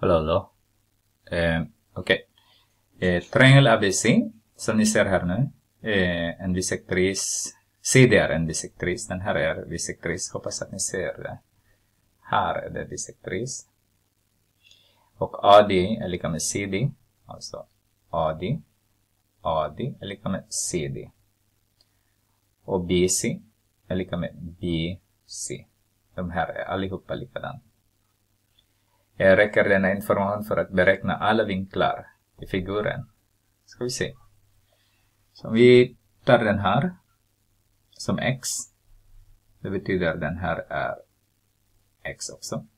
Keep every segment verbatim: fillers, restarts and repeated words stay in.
Lolo. Eh, Okej. Okay. Eh, triangle A B C. Som ni ser här nu. Eh, en bisektris. C D är en bisektris. Den här är bisektris. Hoppas att ni ser det. Här är det bisektris. Och A D är lika med C D. Alltså A D. A D är lika med C D. Och B C är lika med B C. De här är allihopa likadant. Jag räcker denna information för att beräkna alla vinklar i figuren. Ska vi se. Så vi tar den här som X. Det betyder den här är X också.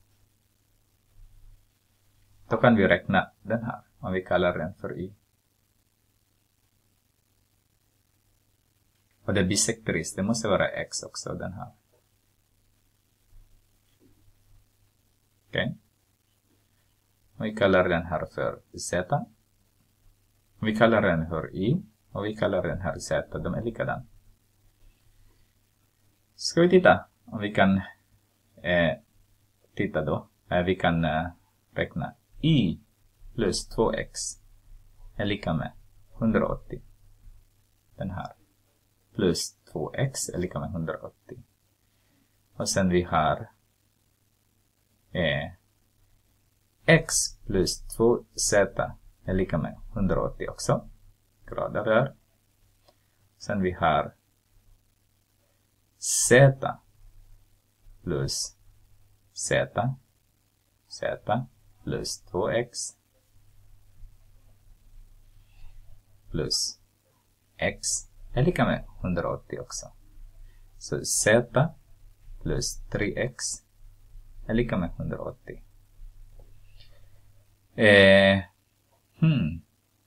Då kan vi räkna den här. Om vi kallar den för Y. Och det bisektris, det måste vara X också, den här. Okej. Okay. Vi kallar den här för Z. Vi kallar den för Y. Och vi kallar den här Z. De är likadana. Ska vi titta om vi kan eh, titta då. Eh, vi kan eh, räkna Y plus två X är lika med hundraåttio. Den här. Plus två X är lika med hundraåttio. Och sen vi har eh, X plus två Z är lika med hundraåttio också. Grader där. Sen vi har Z plus Z. Z plus två X plus X är lika med hundraåttio också. Så Z plus tre X är lika med hundraåttio. Eh, hmm.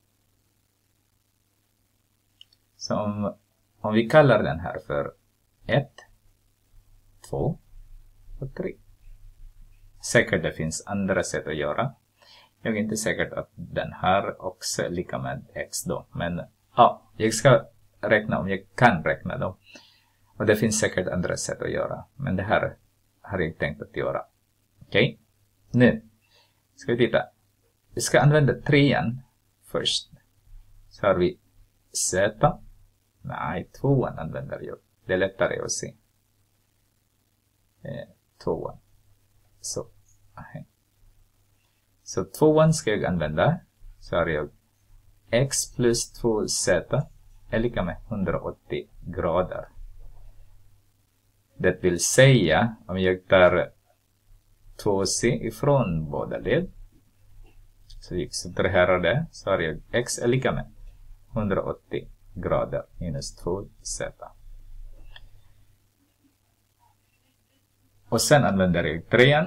Så om, om vi kallar den här för ett, två och tre. Säkert det finns andra sätt att göra. Jag är inte säker att den här också är lika med X då. Men ja, jag ska räkna om jag kan räkna då. Och det finns säkert andra sätt att göra. Men det här har jag tänkt att göra. Okej. Okay. Nu ska vi titta. Vi ska använda trean först. Så har vi Z. Nej, tvåan använder jag. Det är lättare att se. Eh, tvåan. Så. Okay. Så tvåan ska jag använda. Så har jag X plus två Z är lika med hundraåttio grader. Det vill säga om jag tar två C ifrån båda led. Så jag subtraherar det. Så har jag X är lika med hundraåttio grader minus två Z. Och sen använder jag trean.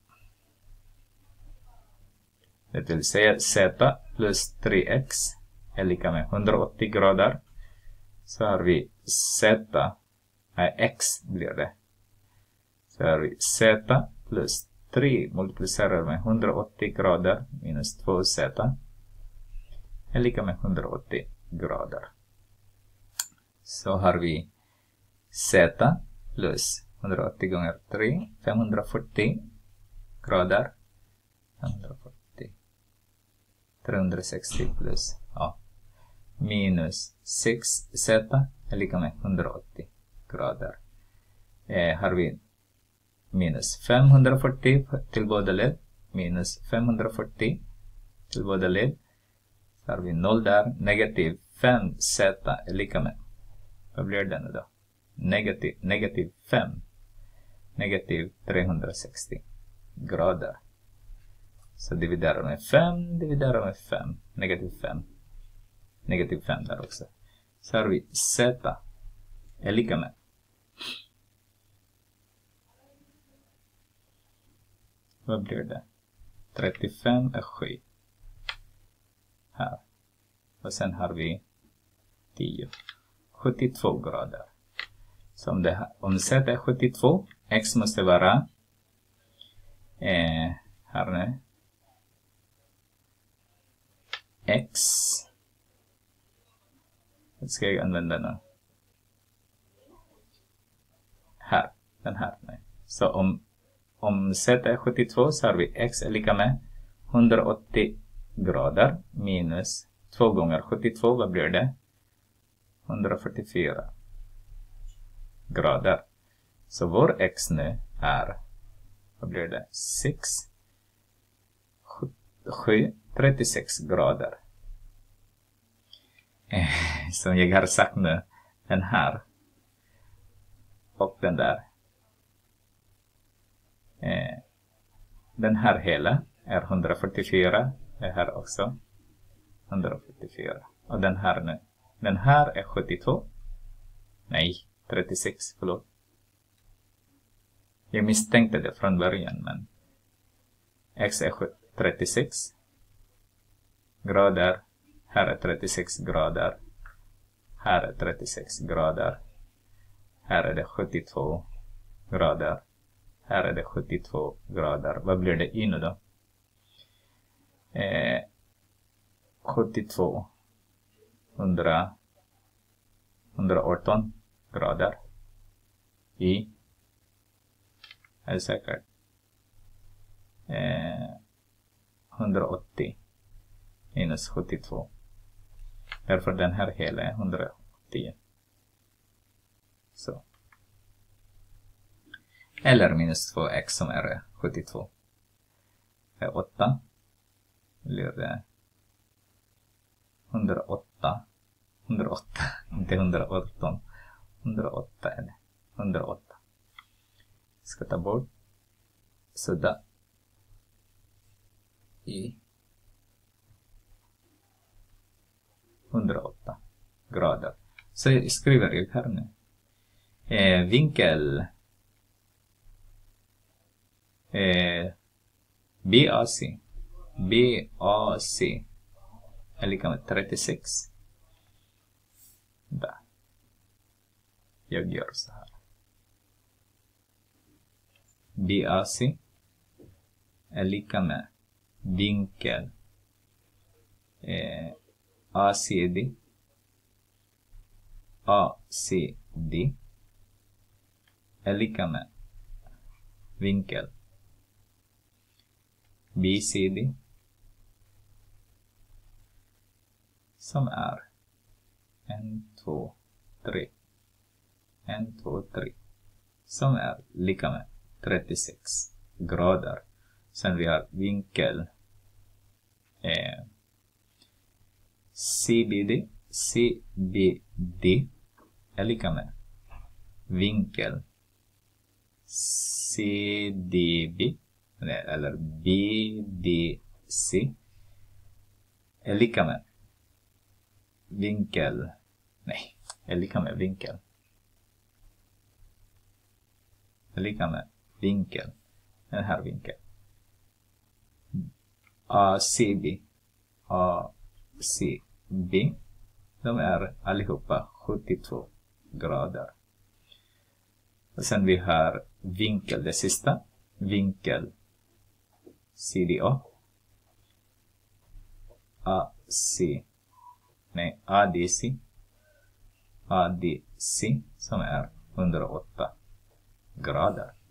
Det vill säga Z plus tre X är lika med hundraåttio grader. Så har vi Z, nej X blir det. Så har vi Z plus tre multiplicerar med hundraåttio grader minus två Z är lika med hundraåttio grader. Så har vi Z plus hundraåttio gånger tre, femhundrafyrtio grader. femhundrafyrtio. trehundrasextio plus ja, minus sex Z är lika med hundraåttio grader. Eh, har vi minus femhundrafyrtio till båda led. Minus femhundrafyrtio till båda led. Så har vi noll där. Negativ fem Z är lika med. Vad blir det nu då? Negativ, negativ fem. Negativ trehundrasextio grader. Så dividerar med fem, dividerar med fem. Negativ fem. Negativ fem där också. Så har vi Z är lika med. Vad blir det? trettiofem är sju. Här. Och sen har vi tio. sjuttiotvå grader. Så om, det, om Z är sjuttiotvå. X måste vara. Eh, här nu. X. Vad ska jag använda nu? Här. Den här. Nej. Så om, om Z är sjuttiotvå så har vi X är lika med hundraåttio grader minus två gånger sjuttiotvå, vad blir det? hundrafyrtiofyra grader. Så vår x nu är, vad blir det? sex, sju, trettiosex grader. Som jag har sagt nu, den här och den där. Den här hela är hundrafyrtiofyra. Det här också hundrafyrtiofyra. Och den här nu. Den här är sjuttiotvå. Nej, trettiosex, förlåt. Jag misstänkte det från början, men x är trettiosex grader. Här är trettiosex grader. Här är trettiosex grader. Här är det sjuttiotvå grader. Här är det sjuttiotvå grader. Vad blir det i nu då? Eh, sjuttiotvå. hundra. hundraarton grader. I. Är det säkert? Eh, hundraåttio. Minus sjuttiotvå. Därför den här hela är hundraåttio. Så. Eller minus två x som är sjuttiotvå. Är åtta. Blir det hundraåtta. hundraåtta. Inte hundraarton. hundraåtta är det. hundraåtta. Ska ta bort. Sådär. I. hundraåtta grader. Så jag skriver ut här nu. Eh, vinkel eh, B A C. B A C är lika med trettiosex. Där. Jag gör så här. B A C är lika med vinkel eh, A C D. A C D är lika med vinkel B C D som är en, två, tre. en, två, tre. Som är lika med trettiosex grader. Sen vi har vinkel eh, C B D. C B D är lika med vinkel C D B eller B D C är lika med vinkel, nej, är lika med vinkel är lika med vinkel, den här vinkeln A C B. A C B, de är allihopa sjuttiotvå grader. Och sen vi har vinkel, det sista, vinkel C D A. A C, nej, A D C. A D C som är hundraåtta grader.